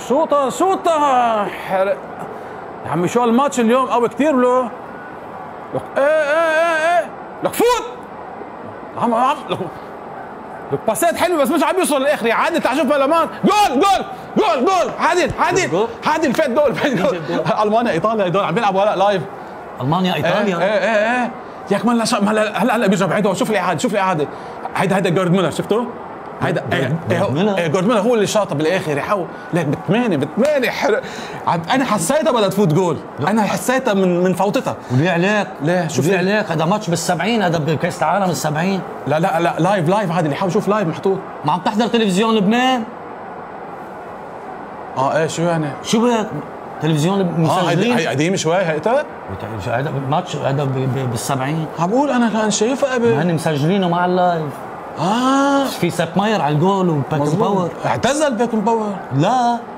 شوطة شوطة يا عمي شو الماتش اليوم قوي كثير له. لك ايه لك فوت عم لك باسات حلوه بس مش عم يوصل للاخر يا عادل. تعال شوف بلمان. جول عادل فات جول المانيا ايطاليا هدول عم بيلعبوا هلا لايف. المانيا ايطاليا ايه ياك من هلا بيرجع بعيده. شوف الاعاده هيدا جارد ميلر شفته. هيدا جارد ميلر هو اللي شاطه بالاخر يحاول لك بثمانية انا حسيتها بدها تفوت جول. انا حسيتها من فوتتها. وليه عليك؟ ليه شوف ليه عليك؟ هذا ماتش بال70 هذا بكاس العالم ال70. لا لايف عادي اللي حاول شوف لايف محطوط. ما عم تحضر تلفزيون لبنان؟ ايه شو يعني؟ شو بك؟ تلفزيون مسجلين؟ هي قديم شوي هيدا؟ هذا ماتش هذا بال70. عم بقول انا كان شايفها قبل. هن مسجلينه مع اللايف. في سيب ماير على الجول وباكن باور. اعتزل باكن باور؟ لا